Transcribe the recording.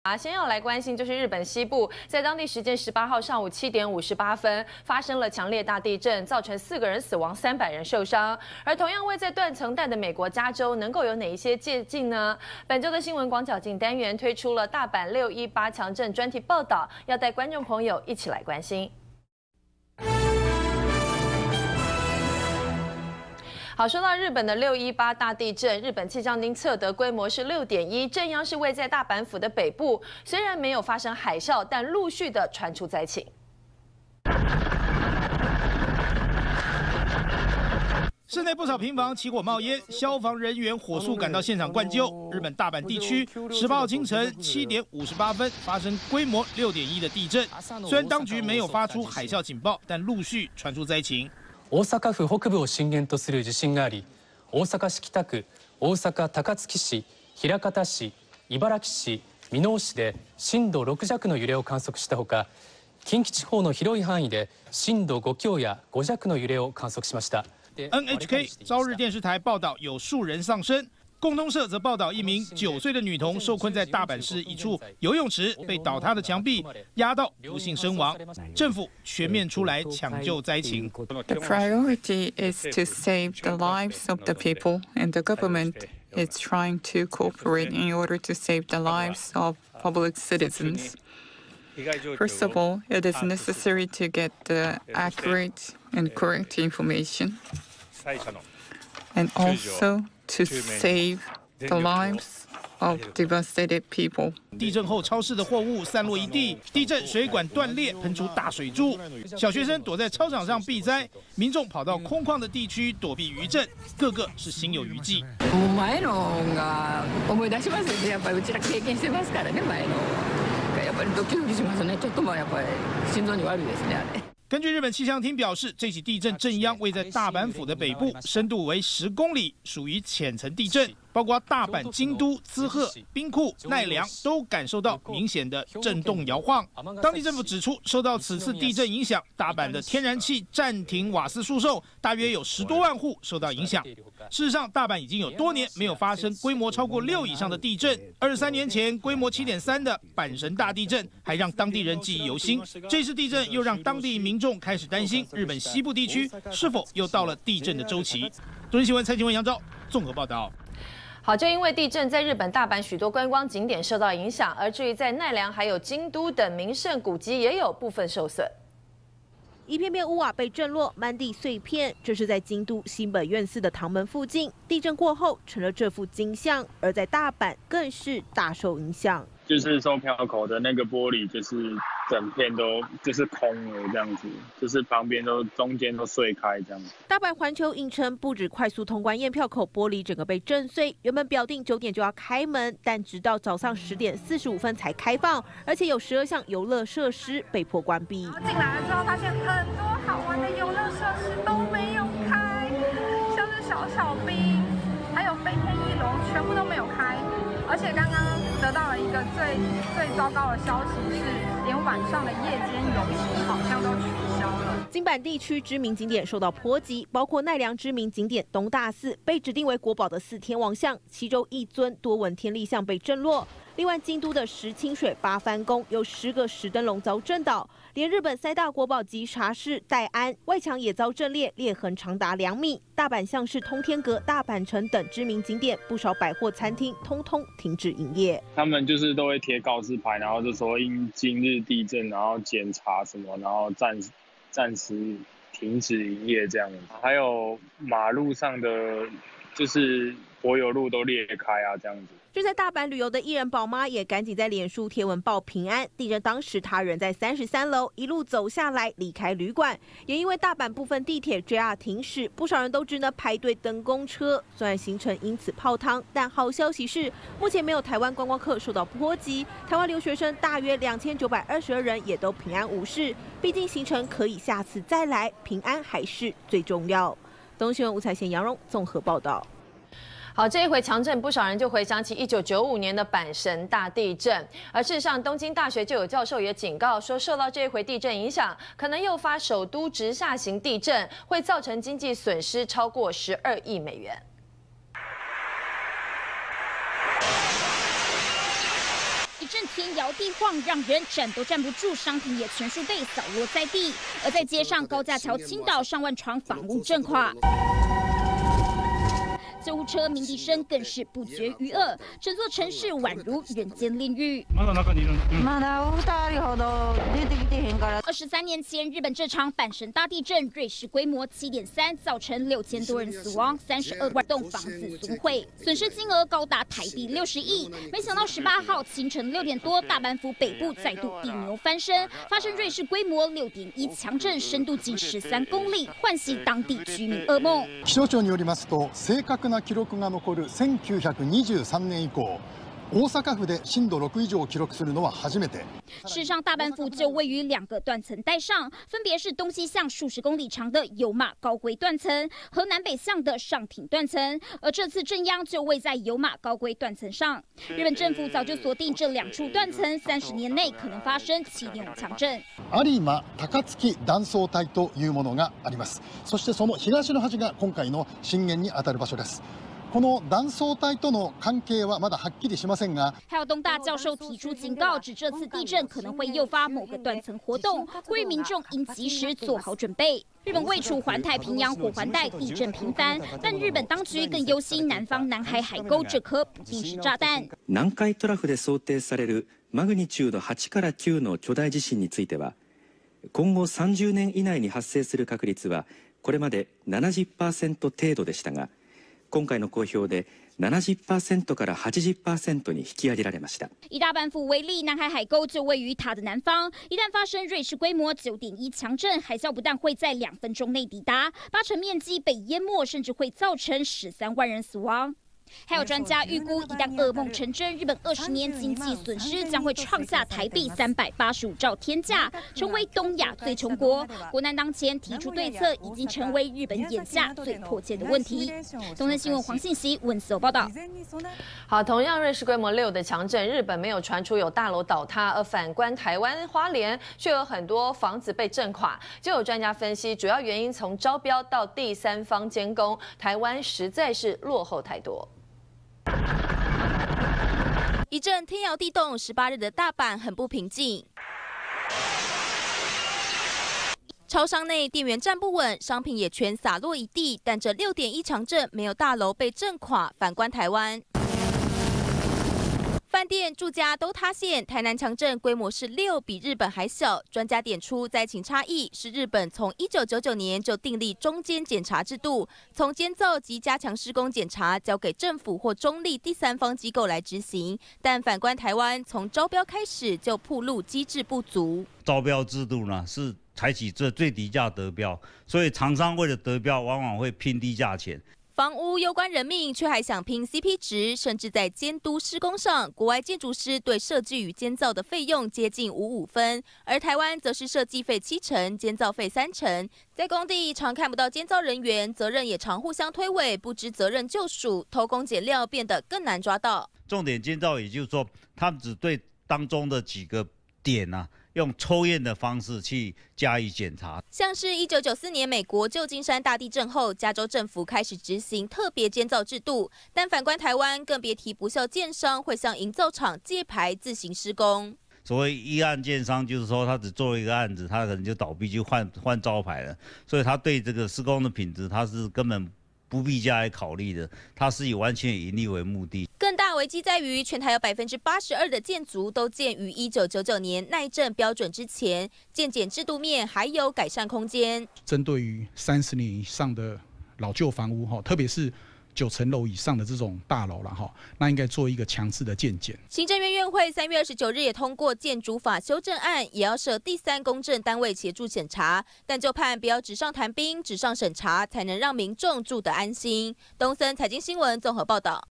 先要来关心就是日本西部，在当地时间18号上午7点58分发生了强烈大地震，造成4个人死亡，300人受伤。而同样位在断层带的美国加州，能够有哪一些借鉴呢？本周的新闻广角镜单元推出了大阪618强震专题报道，要带观众朋友一起来关心。 好，说到日本的618大地震，日本气象厅测得规模是6.1，震央是位在大阪府的北部。虽然没有发生海啸，但陆续的传出灾情。 市内不少平房起火冒烟，消防人员火速赶到现场灌救。日本大阪地区18号清晨7点58分发生规模6.1的地震，虽然当局没有发出海啸警报，但陆续传出灾情。 大阪府北部を震源とする地震があり、大阪市北区、大阪高槻市、枚方市、茨城市、箕面市で震度6弱の揺れを観測したほか、近畿地方の広い範囲で震度5強や5弱の揺れを観測しました。 NHK 朝日电视台报道有数人丧生。 共同社则报道，一名9岁的女童受困在大阪市一处游泳池，被倒塌的墙壁压到，不幸身亡。政府全面出来抢救灾情。 The priority is to save the lives of the people, and the government is trying to cooperate in order to save the lives of public citizens. First of all, it is necessary to get the accurate and correct information, and also to save the lives of devastated people. 地震后，超市的货物散落一地，地震水管断裂，喷出大水柱。小学生躲在操场上避灾，民众跑到空旷的地区躲避余震，个个是心有余悸。 前のが思い出しますね。やっぱりうちら経験してますからね、前の。やっぱりドキドキしますね。ちょっとやっぱり心臓に悪いですね、あれ。 根据日本气象厅表示，这起地震震央位在大阪府的北部，深度为10公里，属于浅层地震。包括大阪、京都、滋贺、兵库、奈良都感受到明显的震动摇晃。当地政府指出，受到此次地震影响，大阪的天然气暂停瓦斯输售，大约有10多万户受到影响。事实上，大阪已经有多年没有发生规模超过6以上的地震。23年前规模7.3的阪神大地震，还让当地人记忆犹新。这次地震又让当地民众开始担心，日本西部地区是否又到了地震的周期。中天新闻蔡清文、杨昭综合报道。 好，就因为地震，在日本大阪许多观光景点受到影响，而至于在奈良还有京都等名胜古迹也有部分受损。 一片片屋瓦被震落，满地碎片。这是在京都新本院寺的堂门附近，地震过后成了这副景象，而在大阪更是大受影响。 就是售票口的那个玻璃，就是整片都就是空了这样子，就是旁边都中间都碎开这样子。 大阪环球影城不止快速通关验票口玻璃整个被震碎，原本表定9点就要开门，但直到早上10点45分才开放，而且有12项游乐设施被迫关闭。 进来了之后，发现很多好玩的游乐设施都没有开，像是小小兵，还有飞天翼龙，全部都没有开。 而且刚刚得到了一个最糟糕的消息是，连晚上的夜间游行好像都取消了。 京阪地区知名景点受到波及，包括奈良知名景点东大寺被指定为国宝的4天王像，其中1尊多闻天立像被震落。另外，京都的石清水八幡宫有10个石灯笼遭震倒，连日本3大国宝级茶室岱安外墙也遭震裂，裂痕长达2米。大阪像是通天阁、大阪城等知名景点，不少百货餐厅通通停止营业。 他们就是都会贴告示牌，然后就说因今日地震，然后检查什么，然后暂时停止营业这样。还有马路上的，就是柏油路都裂开啊，这样子。 正在大阪旅游的艺人宝妈也赶紧在脸书贴文报平安。地震当时她人在33楼，一路走下来离开旅馆。也因为大阪部分地铁 JR 停驶，不少人都只能排队等公车。虽然行程因此泡汤，但好消息是，目前没有台湾观光客受到波及。台湾留学生大约2922人也都平安无事。毕竟行程可以下次再来，平安还是最重要。东新闻吴彩贤、杨荣综合报道。 好，这一回强震，不少人就回想起1995年的阪神大地震。而事实上，东京大学就有教授也警告说，受到这一回地震影响，可能诱发首都直下型地震，会造成经济损失超过12亿美元。 震天摇地晃，让人站都站不住，商品也全数被扫落在地。而在街上，高架桥倾倒，上万幢房屋震垮。救护车鸣笛声更是不绝于耳，整座城市宛如人间炼狱。23年前，日本这场阪神大地震，瑞士规模7.3，造成6000多人死亡，32万栋房子损毁，损失金额高达台币60亿。没想到18号清晨6点多，大阪府北部再度地牛翻身，发生瑞士规模6.1强震，深度近13公里，唤醒当地居民噩梦。 気象庁によりますと、正確な記録が残る1923年以降。大阪府で震度6以上を記録するのは初めて。 事实上，大阪府就位于2个断层带上，分别是东西向数十公里长的有马高龟断层和南北向的上町断层，而这次震央就位在有马高龟断层上。日本政府早就锁定这2处断层，30年内可能发生7.5强震。 有馬高槻断層帯というものがあります。そしてその東の端が今回の震源に当たる場所です。この断層帯との関係はまだはっきりしませんが， 还有东大教授提出警告，指这次地震可能会诱发某个断层活动，呼吁民众应及时做好准备。日本位处环太平洋火环带，地震频繁，但日本当局更忧心南方南海海沟这颗不定时炸弹。 南海トラフで想定されるマグニチュード8から9の巨大地震については、今後30年以内に発生する確率はこれまで 70% 程度でしたが。今回の公表で 70% から 80% に引き上げられました。 以大阪府为例，南海海沟就位于它的南方，一旦发生瑞士规模9.1强震，海啸不但会在2分钟内抵达，80%面积被淹没，甚至会造成13万人死亡。还有专家预估，一旦噩梦成真，日本20年经济损失将会创下台币385兆天价，成为东亚最穷国。国难当前，提出对策已经成为日本眼下最迫切的问题。东森新闻黄信息文字报道。 好，同样瑞士规模6的强震，日本没有传出有大楼倒塌，而反观台湾花莲却有很多房子被震垮。就有专家分析，主要原因从招标到第三方监工，台湾实在是落后太多。 一阵天摇地动，18日的大阪很不平静。超商内店员站不稳，商品也全洒落一地。但这6.1强震没有大楼被震垮。反观台湾，饭店、住家都塌陷。台南强震规模是6，比日本还小。专家点出灾情差异是日本从1999年就订立中间检查制度，从监造及加强施工检查交给政府或中立第三方机构来执行。但反观台湾，从招标开始就暴露机制不足。 招标制度呢是采取这最低价得标，所以厂商为了得标，往往会拼低价钱。 房屋攸关人命，却还想拼 CP 值，甚至在监督施工上，国外建筑师对设计与监造的费用接近55分，而台湾则是设计费7成，监造费3成。在工地常看不到监造人员，责任也常互相推诿，不知责任就属，偷工减料变得更难抓到。 重点监造，也就是说，他们只对当中的几个点啊。用抽验的方式去加以检查， 像是1994年美国旧金山大地震后，加州政府开始执行特别监造制度，但反观台湾，更别提不肖建商会向营造厂借牌自行施工。 所谓一案建商，就是说他只做一个案子，他可能就倒闭，就换招牌了，所以他对这个施工的品质，他是根本不必加以考虑的，它是以完全以盈利为目的。 更大危机在于，全台有82%的建筑都建于1999年耐震标准之前，建检制度面还有改善空间。 针对于30年以上的老旧房屋，特别是9层楼以上的这种大楼了，那应该做一个强制的健检。 行政院院会3月29日也通过建筑法修正案，也要设第三公正单位协助审查，但就盼不要纸上谈兵，纸上审查，才能让民众住得安心。东森财经新闻综合报道。